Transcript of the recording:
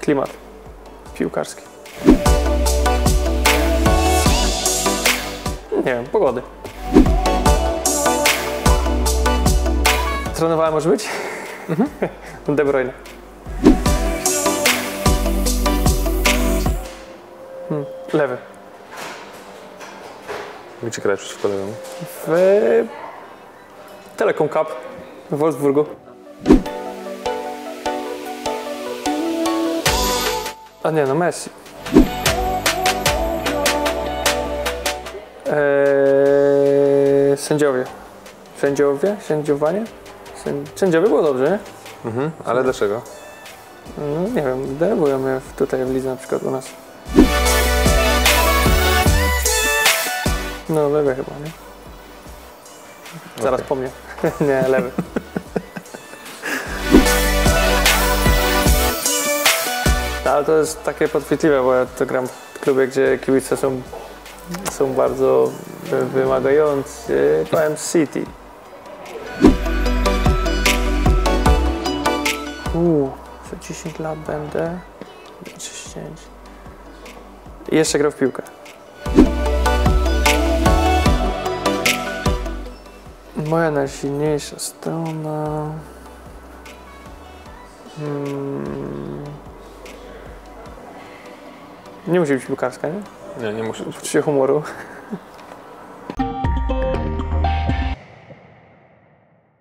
klimat piłkarski. Nie wiem, pogody. Trenowałem, może być? De Bruyne. Lewy. Gdzie grałeś przeciwko lewemu? W Telekom Cup w Wolfsburgu. A nie, no Messi. Sędziowie. Sędziowanie? Sędziowie było dobrze, nie? Ale dlaczego? No nie wiem, denerwują mnie tutaj w lidze na przykład u nas. No lewy chyba, nie? Zaraz po mnie. Nie, lewy. Ale to jest takie podchwytliwe, bo ja to gram w klubie, gdzie kibice są bardzo wymagający. Powiem City. Za 10 lat będę. 10. I jeszcze grał w piłkę. Moja najsilniejsza strona. Nie musi być piłkarska, nie? Nie, nie muszę. Poczucie humoru.